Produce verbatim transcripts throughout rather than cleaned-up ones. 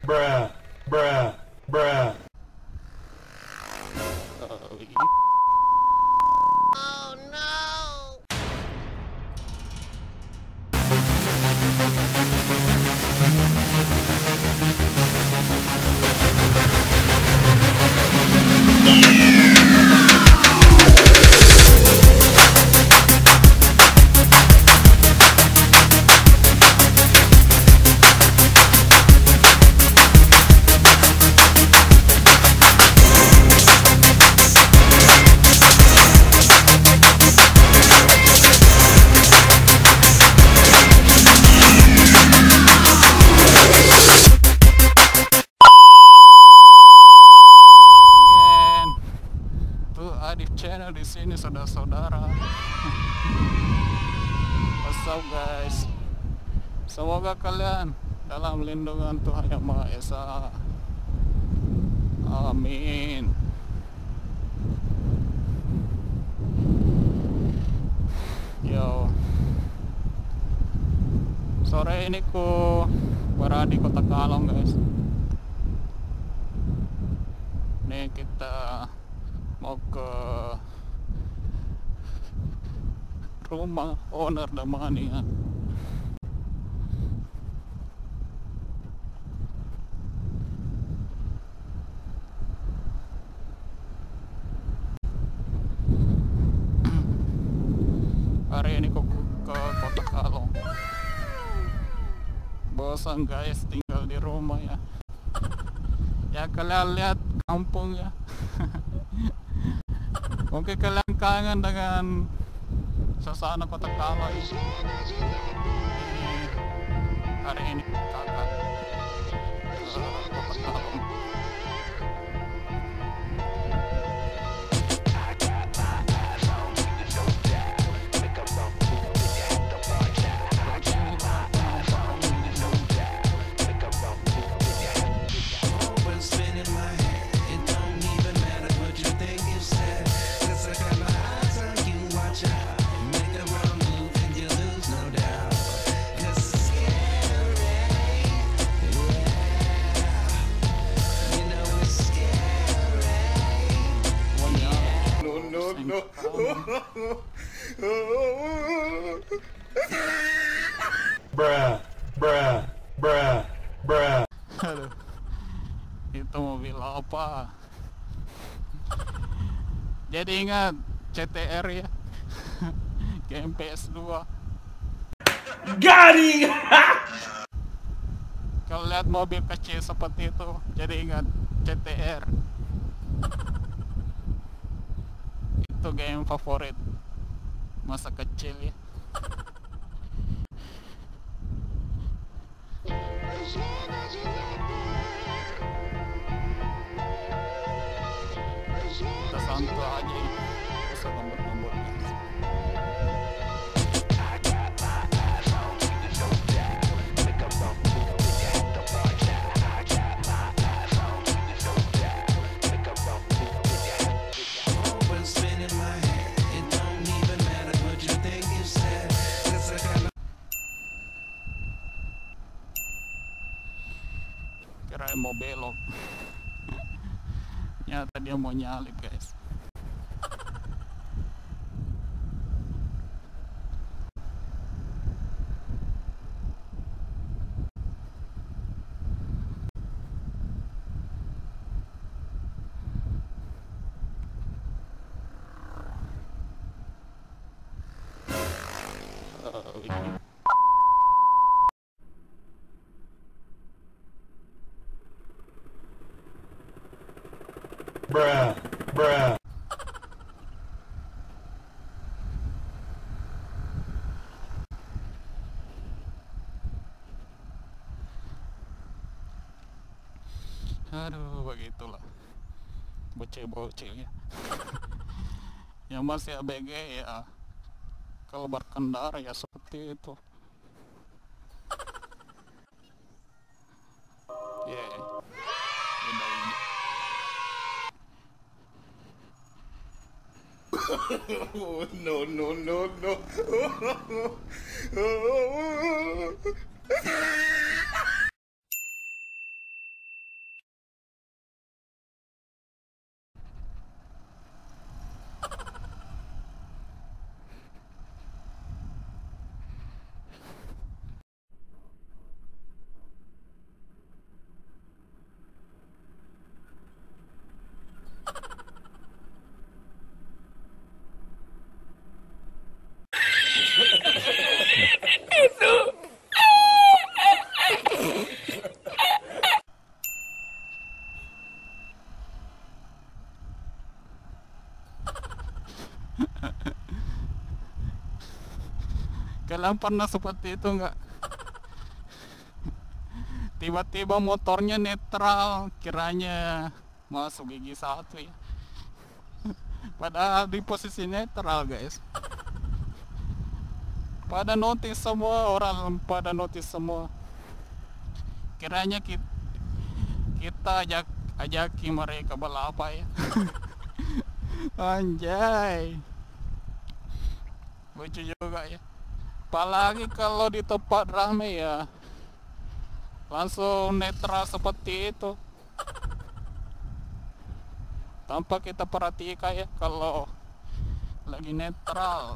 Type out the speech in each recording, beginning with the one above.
Bruh, bruh, bruh. Oh no! Channel di sini saudara-saudara. What's up guys? Semoga kalian dalam lindungan Tuhan Yang Maha Esa. Amin. Yo. Sore ini ku berada di Kota Kalong guys. Nih kita mau ke rumah owner Damani ya. Hari ini kok ke Kota Kalong. Bosan guys tinggal di rumah ya. Ya kalian lihat kampung ya. Mungkin kalian kangen dengan suasana Kota Kalong. Hari ini kakak ke Kota Kalong. No. Bruh, bruh, bruh, bruh. Aduh, itu mobil apa? Jadi ingat C T R ya, G M P S dua. Garing. Kalau lihat mobil kecil seperti itu, jadi ingat C T R. Itu game favorit masa kecil ya. Kita santai aja ya, bisa ngambut-ngambut guys. Kirain mau belok. Nyata dia mau nyalip guys. Oh, ini. Bruh, bruh. Aduh, begitulah bocil-bocil ya. Yang masih A B G ya, kalau berkendara ya seperti itu. Ya, yeah. Udah ini. No, no, no, no. Kalian pernah seperti itu nggak? Tiba-tiba motornya netral, kiranya masuk gigi satu ya. Padahal di posisi netral guys. Pada notice semua, orang pada notice semua. Kiranya kita, kita ajak ajaki mereka balapan ya. Anjay, lucu juga ya. Apalagi kalau di tempat ramai ya, langsung netral seperti itu, tanpa kita perhatikan ya kalau lagi netral.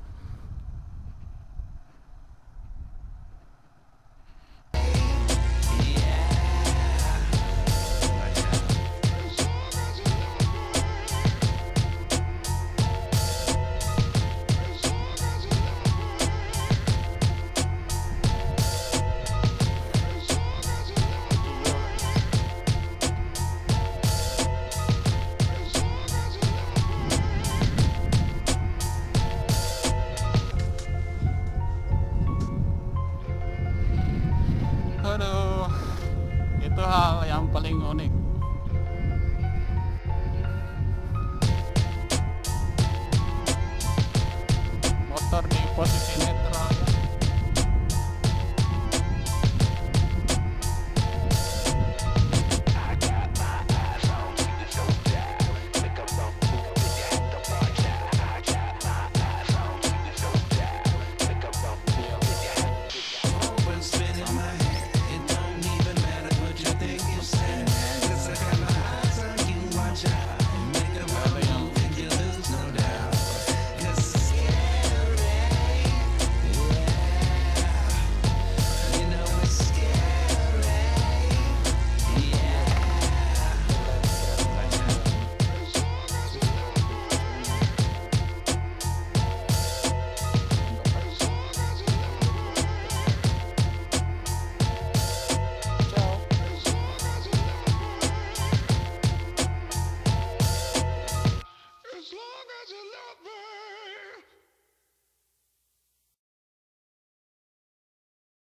Aduh, itu hal yang paling unik. Motor di posisi netral ya. As long as you love me.